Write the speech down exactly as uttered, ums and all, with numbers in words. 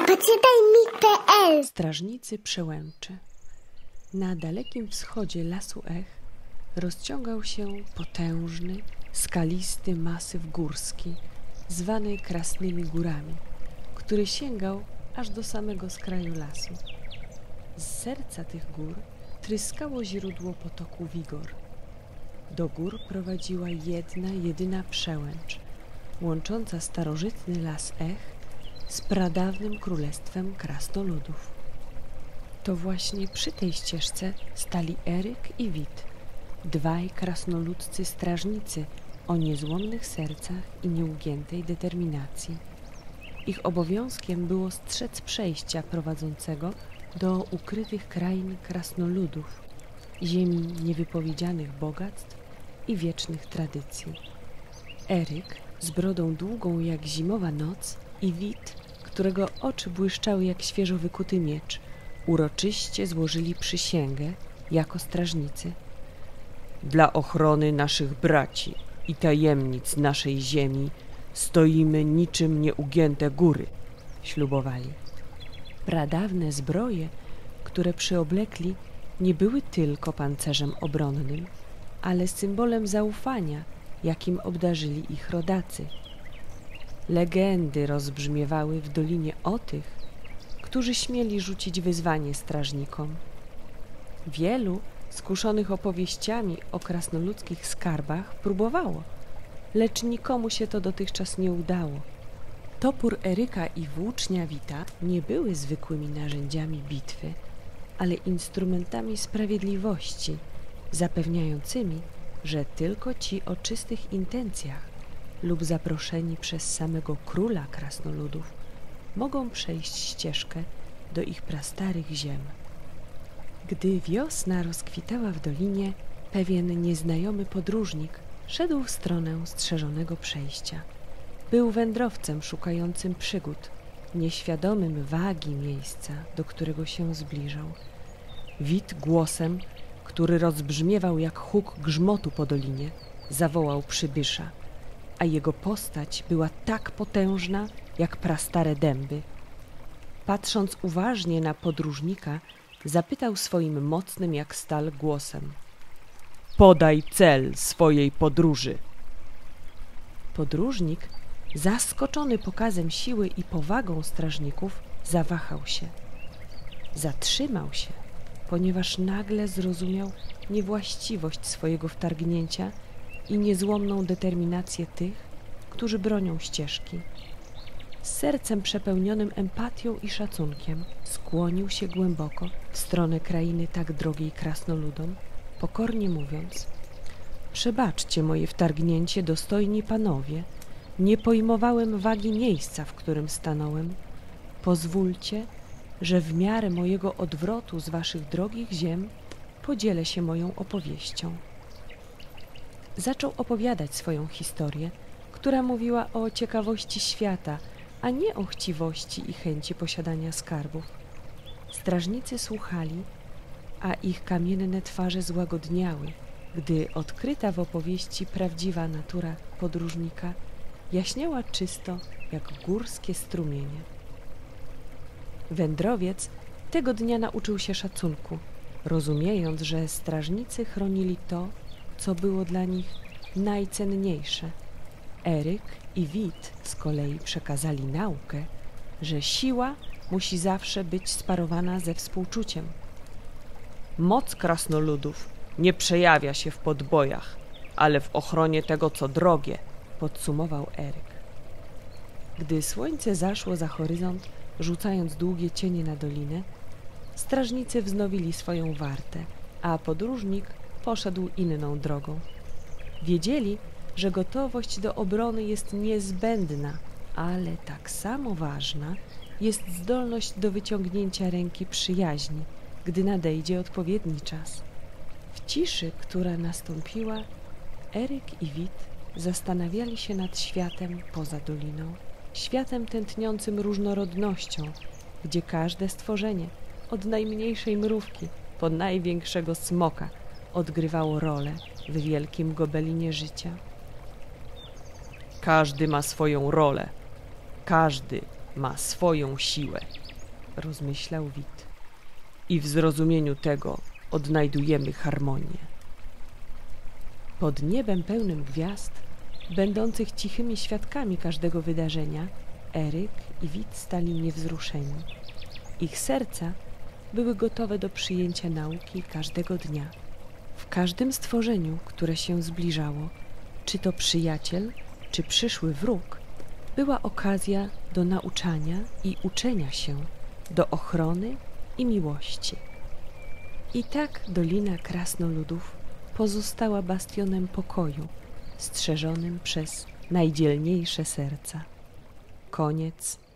Poczytaj mi kropka pe el. Strażnicy Przełęczy. Na dalekim wschodzie lasu Ech rozciągał się potężny, skalisty masyw górski, zwany Krasnymi Górami, który sięgał aż do samego skraju lasu. Z serca tych gór tryskało źródło potoku Wigor. Do gór prowadziła jedna, jedyna przełęcz, łącząca starożytny las Ech z pradawnym królestwem krasnoludów. To właśnie przy tej ścieżce stali Eryk i Wit, dwaj krasnoludzcy strażnicy o niezłomnych sercach i nieugiętej determinacji. Ich obowiązkiem było strzec przejścia prowadzącego do ukrytych krain krasnoludów, ziemi niewypowiedzianych bogactw i wiecznych tradycji. Eryk z brodą długą jak zimowa noc i Wit, którego oczy błyszczały jak świeżo wykuty miecz, uroczyście złożyli przysięgę jako strażnicy. Dla ochrony naszych braci i tajemnic naszej ziemi stoimy niczym nieugięte góry, ślubowali. Pradawne zbroje, które przyoblekli, nie były tylko pancerzem obronnym, ale symbolem zaufania, jakim obdarzyli ich rodacy. Legendy rozbrzmiewały w dolinie o tych, którzy śmieli rzucić wyzwanie strażnikom. Wielu, skuszonych opowieściami o krasnoludzkich skarbach, próbowało, lecz nikomu się to dotychczas nie udało. Topór Eryka i włócznia Wita nie były zwykłymi narzędziami bitwy, ale instrumentami sprawiedliwości, zapewniającymi, że tylko ci o czystych intencjach lub zaproszeni przez samego króla krasnoludów mogą przejść ścieżkę do ich prastarych ziem. Gdy wiosna rozkwitała w dolinie, pewien nieznajomy podróżnik szedł w stronę strzeżonego przejścia. Był wędrowcem szukającym przygód, nieświadomym wagi miejsca, do którego się zbliżał. Wit głosem, który rozbrzmiewał jak huk grzmotu po dolinie, zawołał przybysza, a jego postać była tak potężna, jak prastare dęby. Patrząc uważnie na podróżnika, zapytał swoim mocnym jak stal głosem: podaj cel swojej podróży. Podróżnik, zaskoczony pokazem siły i powagą strażników, zawahał się. Zatrzymał się, ponieważ nagle zrozumiał niewłaściwość swojego wtargnięcia i niezłomną determinację tych, którzy bronią ścieżki. Z sercem przepełnionym empatią i szacunkiem skłonił się głęboko w stronę krainy tak drogiej krasnoludom, pokornie mówiąc: przebaczcie moje wtargnięcie, dostojni panowie, nie pojmowałem wagi miejsca, w którym stanąłem. Pozwólcie, że w miarę mojego odwrotu z waszych drogich ziem podzielę się moją opowieścią. Zaczął opowiadać swoją historię, która mówiła o ciekawości świata, a nie o chciwości i chęci posiadania skarbów. Strażnicy słuchali, a ich kamienne twarze złagodniały, gdy odkryta w opowieści prawdziwa natura podróżnika jaśniała czysto jak górskie strumienie. Wędrowiec tego dnia nauczył się szacunku, rozumiejąc, że strażnicy chronili to, co było dla nich najcenniejsze. Eryk i Wit z kolei przekazali naukę, że siła musi zawsze być sparowana ze współczuciem. Moc krasnoludów nie przejawia się w podbojach, ale w ochronie tego, co drogie, podsumował Eryk. Gdy słońce zaszło za horyzont, rzucając długie cienie na dolinę, strażnicy wznowili swoją wartę, a podróżnik poszedł inną drogą. Wiedzieli, że gotowość do obrony jest niezbędna, ale tak samo ważna jest zdolność do wyciągnięcia ręki przyjaźni, gdy nadejdzie odpowiedni czas. W ciszy, która nastąpiła, Eryk i Wit zastanawiali się nad światem poza doliną, światem tętniącym różnorodnością, gdzie każde stworzenie, od najmniejszej mrówki po największego smoka, odgrywało rolę w wielkim gobelinie życia. Każdy ma swoją rolę, każdy ma swoją siłę, rozmyślał Wit. I w zrozumieniu tego odnajdujemy harmonię. Pod niebem pełnym gwiazd, będących cichymi świadkami każdego wydarzenia, Eryk i Wit stali niewzruszeni. Ich serca były gotowe do przyjęcia nauki każdego dnia. W każdym stworzeniu, które się zbliżało, czy to przyjaciel, czy przyszły wróg, była okazja do nauczania i uczenia się, do ochrony i miłości. I tak Dolina Krasnoludów pozostała bastionem pokoju, strzeżonym przez najdzielniejsze serca. Koniec.